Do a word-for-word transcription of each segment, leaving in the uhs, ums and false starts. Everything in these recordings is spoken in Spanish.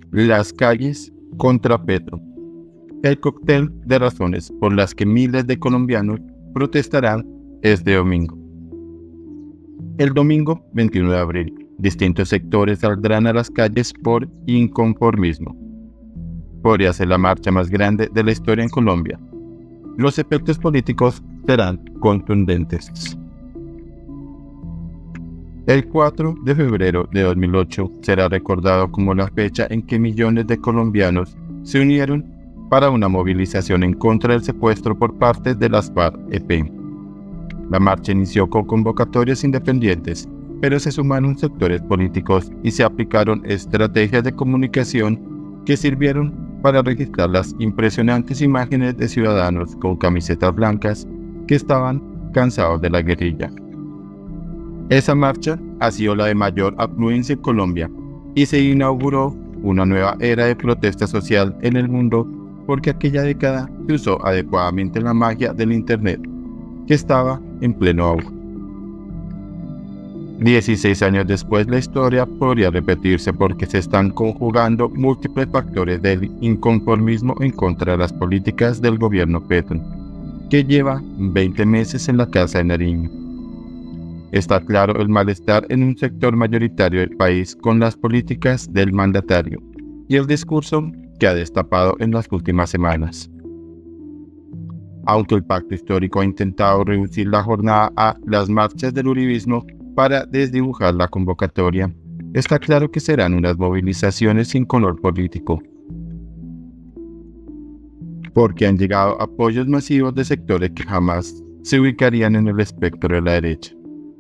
Las calles contra Petro. El cóctel de razones por las que miles de colombianos protestarán este domingo. El domingo veintiuno de abril, distintos sectores saldrán a las calles por inconformismo. Podría ser la marcha más grande de la historia en Colombia. Los efectos políticos serán contundentes. El cuatro de febrero de dos mil ocho será recordado como la fecha en que millones de colombianos se unieron para una movilización en contra del secuestro por parte de las FARC-E P. La marcha inició con convocatorias independientes, pero se sumaron sectores políticos y se aplicaron estrategias de comunicación que sirvieron para registrar las impresionantes imágenes de ciudadanos con camisetas blancas que estaban cansados de la guerrilla. Esa marcha ha sido la de mayor afluencia en Colombia y se inauguró una nueva era de protesta social en el mundo porque aquella década se usó adecuadamente la magia del Internet, que estaba en pleno auge. dieciséis años después, la historia podría repetirse porque se están conjugando múltiples factores del inconformismo en contra de las políticas del gobierno Petro, que lleva veinte meses en la Casa de Nariño. Está claro el malestar en un sector mayoritario del país con las políticas del mandatario y el discurso que ha destapado en las últimas semanas. Aunque el pacto histórico ha intentado reducir la jornada a las marchas del uribismo para desdibujar la convocatoria, está claro que serán unas movilizaciones sin color político, porque han llegado apoyos masivos de sectores que jamás se ubicarían en el espectro de la derecha.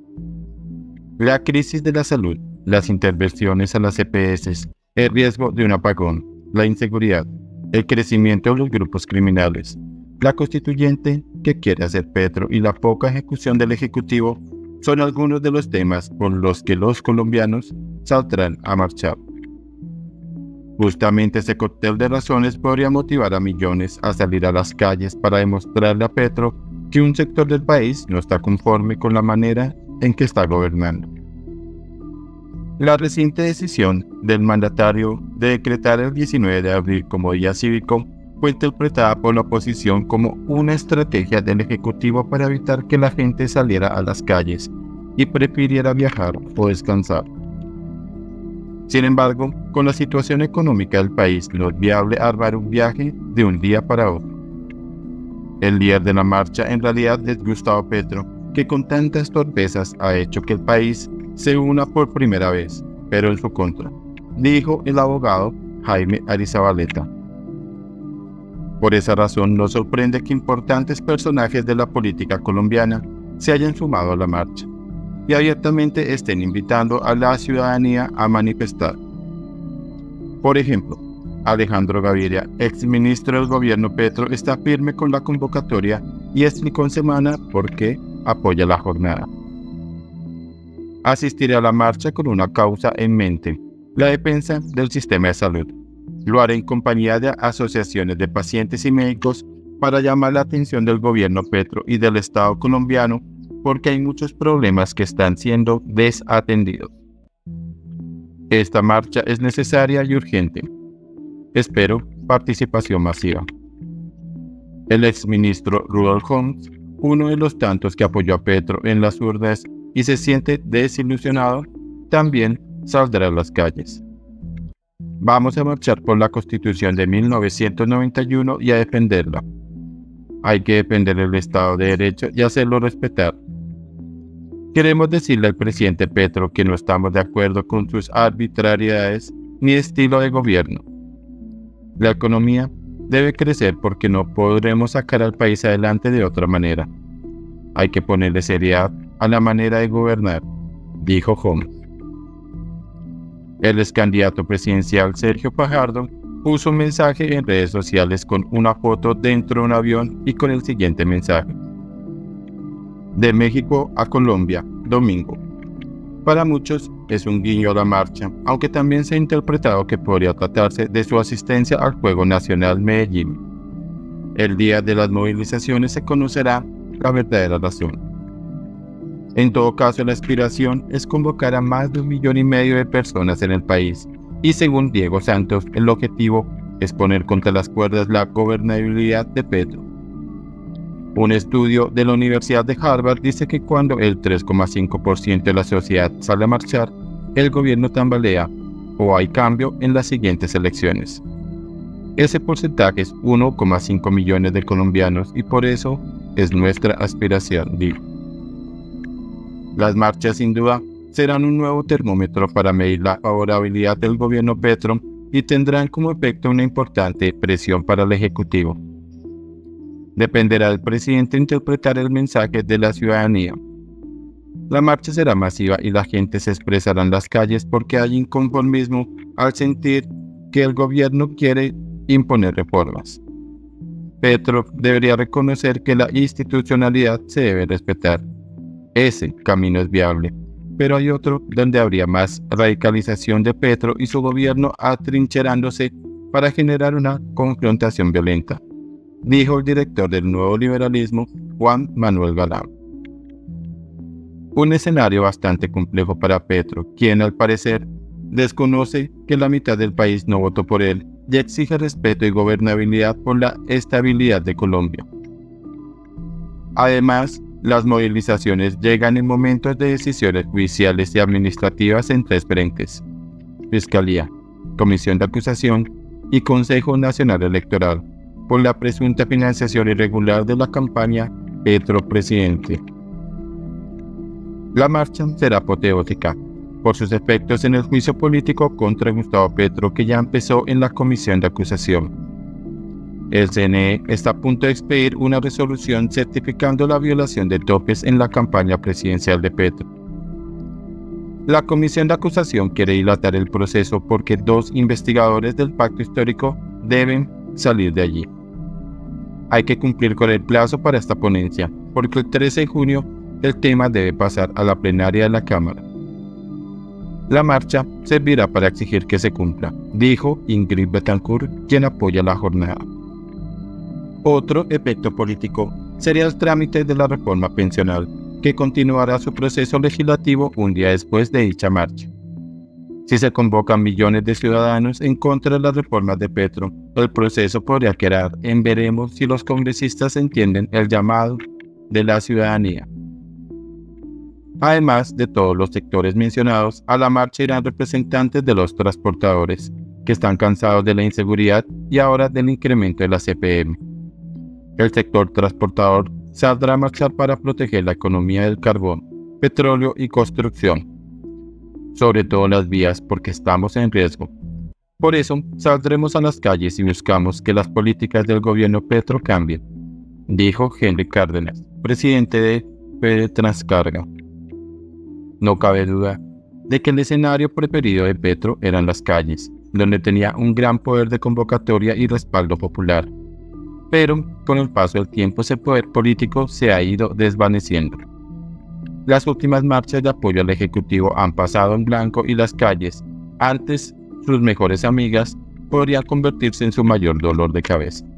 La crisis de la salud, las intervenciones a las E P S, el riesgo de un apagón, la inseguridad, el crecimiento de los grupos criminales, la constituyente que quiere hacer Petro y la poca ejecución del Ejecutivo son algunos de los temas por los que los colombianos saldrán a marchar. Justamente ese cóctel de razones podría motivar a millones a salir a las calles para demostrarle a Petro que un sector del país no está conforme con la manera en que está gobernando. La reciente decisión del mandatario de decretar el diecinueve de abril como día cívico fue interpretada por la oposición como una estrategia del Ejecutivo para evitar que la gente saliera a las calles y prefiriera viajar o descansar. Sin embargo, con la situación económica del país no es viable armar un viaje de un día para otro. El líder de la marcha en realidad es Gustavo Petro, que con tantas torpezas ha hecho que el país se una por primera vez, pero en su contra, dijo el abogado Jaime Arizabaleta. Por esa razón, no sorprende que importantes personajes de la política colombiana se hayan sumado a la marcha y abiertamente estén invitando a la ciudadanía a manifestar. Por ejemplo, Alejandro Gaviria, exministro del gobierno Petro, está firme con la convocatoria y explicó en semana por qué apoya la jornada. Asistiré a la marcha con una causa en mente, la defensa del sistema de salud. Lo haré en compañía de asociaciones de pacientes y médicos para llamar la atención del gobierno Petro y del Estado colombiano porque hay muchos problemas que están siendo desatendidos. Esta marcha es necesaria y urgente. Espero participación masiva. El exministro Rudolf Homs, uno de los tantos que apoyó a Petro en las urnas y se siente desilusionado, también saldrá a las calles. Vamos a marchar por la Constitución de mil novecientos noventa y uno y a defenderla. Hay que defender el Estado de Derecho y hacerlo respetar. Queremos decirle al presidente Petro que no estamos de acuerdo con sus arbitrariedades ni estilo de gobierno. La economía debe crecer porque no podremos sacar al país adelante de otra manera. Hay que ponerle seriedad a la manera de gobernar, dijo Homs. El ex candidato presidencial Sergio Fajardo puso un mensaje en redes sociales con una foto dentro de un avión y con el siguiente mensaje: de México a Colombia, domingo. Para muchos es un guiño a la marcha, aunque también se ha interpretado que podría tratarse de su asistencia al Juego Nacional Medellín. El día de las movilizaciones se conocerá la verdadera razón. En todo caso, la aspiración es convocar a más de un millón y medio de personas en el país Y según Diego Santos, el objetivo es poner contra las cuerdas la gobernabilidad de Petro. Un estudio de la Universidad de Harvard dice que cuando el tres coma cinco por ciento de la sociedad sale a marchar, el gobierno tambalea o hay cambio en las siguientes elecciones. Ese porcentaje es uno coma cinco millones de colombianos y por eso es nuestra aspiración, dijo. Las marchas sin duda serán un nuevo termómetro para medir la favorabilidad del gobierno Petro y tendrán como efecto una importante presión para el Ejecutivo. Dependerá del presidente interpretar el mensaje de la ciudadanía. La marcha será masiva y la gente se expresará en las calles porque hay inconformismo al sentir que el gobierno quiere imponer reformas. Petro debería reconocer que la institucionalidad se debe respetar. Ese camino es viable, pero hay otro donde habría más radicalización de Petro y su gobierno atrincherándose para generar una confrontación violenta, dijo el director del Nuevo Liberalismo, Juan Manuel Galán. Un escenario bastante complejo para Petro, quien al parecer desconoce que la mitad del país no votó por él y exige respeto y gobernabilidad por la estabilidad de Colombia. Además, las movilizaciones llegan en momentos de decisiones judiciales y administrativas en tres frentes: Fiscalía, Comisión de Acusación y Consejo Nacional Electoral, por la presunta financiación irregular de la campaña Petro Presidente. La marcha será apoteótica por sus efectos en el juicio político contra Gustavo Petro, que ya empezó en la Comisión de Acusación. El C N E está a punto de expedir una resolución certificando la violación de topes en la campaña presidencial de Petro. La Comisión de Acusación quiere dilatar el proceso porque dos investigadores del pacto histórico deben salir de allí. Hay que cumplir con el plazo para esta ponencia, porque el trece de junio el tema debe pasar a la plenaria de la Cámara. La marcha servirá para exigir que se cumpla, dijo Ingrid Betancourt, quien apoya la jornada. Otro efecto político sería el trámite de la reforma pensional, que continuará su proceso legislativo un día después de dicha marcha. Si se convocan millones de ciudadanos en contra de las reformas de Petro, el proceso podría quedar en veremos si los congresistas entienden el llamado de la ciudadanía. Además de todos los sectores mencionados, a la marcha irán representantes de los transportadores, que están cansados de la inseguridad y ahora del incremento de la C P M. El sector transportador saldrá a marchar para proteger la economía del carbón, petróleo y construcción, sobre todo las vías, porque estamos en riesgo. Por eso, saldremos a las calles y buscamos que las políticas del gobierno Petro cambien, dijo Henry Cárdenas, presidente de Pedetranscarga. No cabe duda de que el escenario preferido de Petro eran las calles, donde tenía un gran poder de convocatoria y respaldo popular. Pero, con el paso del tiempo, ese poder político se ha ido desvaneciendo. Las últimas marchas de apoyo al Ejecutivo han pasado en blanco y las calles, antes sus mejores amigas, podrían convertirse en su mayor dolor de cabeza.